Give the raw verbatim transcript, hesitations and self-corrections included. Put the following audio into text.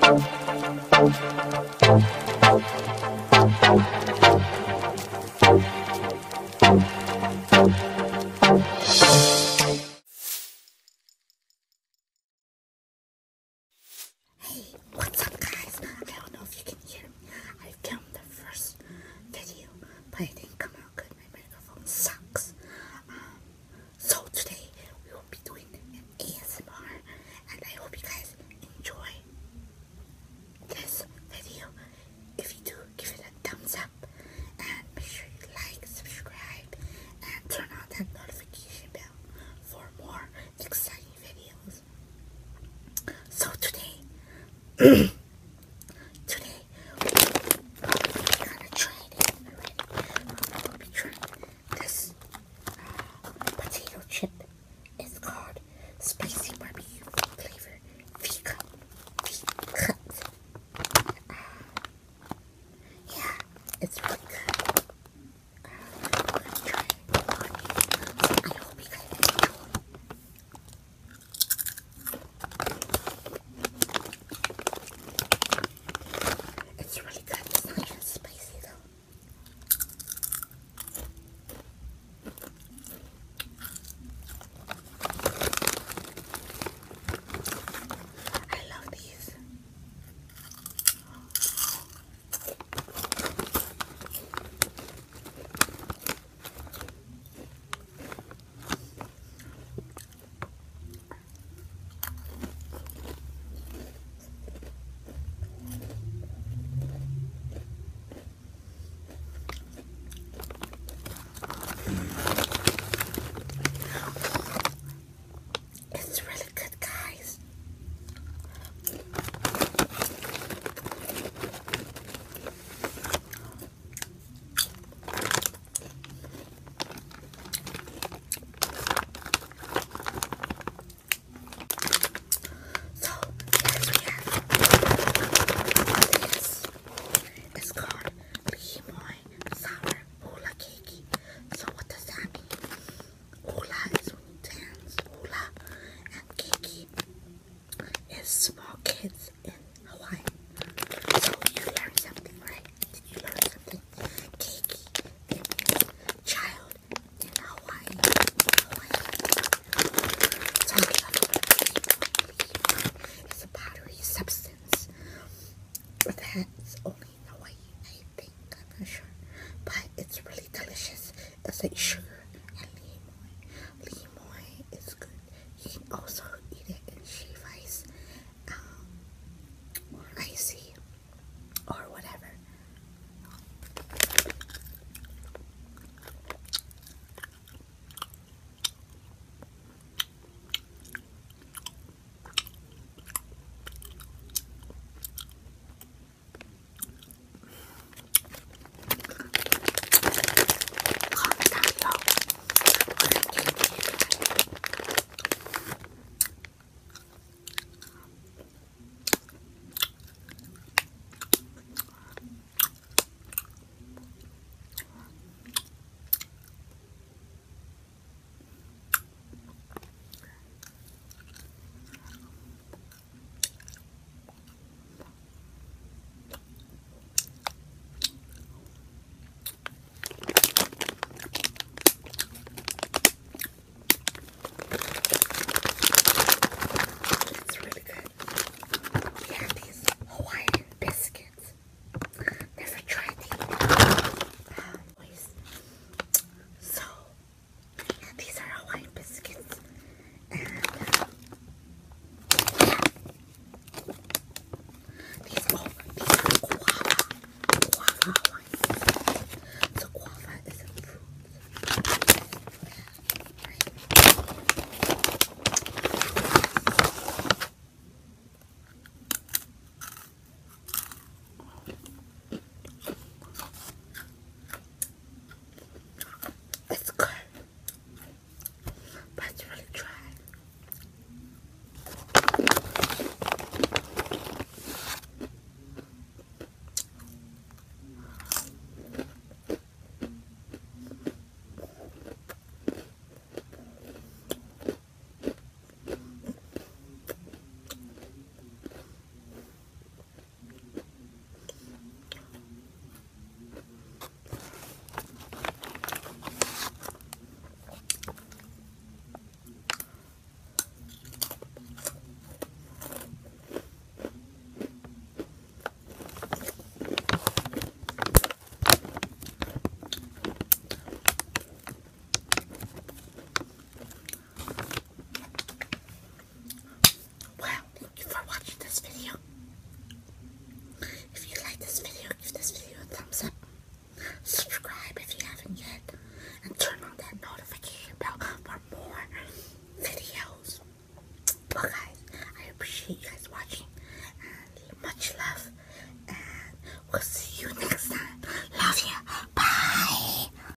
What's up, guys? I don't know if you can hear me. I filmed the first video, but it didn't come out good. My microphone sucks. Um, so today we will be doing an A S M R, and I hope you guys enjoy this video. If you do, give it a thumbs up, and make sure you like, subscribe, and turn on that notification bell for more exciting videos. So today, today we're gonna try this. We'll be trying this uh, potato chip. It's called spicy barbecue flavor V-cut. V-cut. Uh, yeah, it's really good. Uh, we're gonna try it. So I hope you guys enjoy. It's really good. It's not even spicy though. I love these. It's really good, guys. So, next we have this. It's called Limoy Sour Hula Cake. So what does that mean? Hula is when you dance. Hula. And keiki is small kid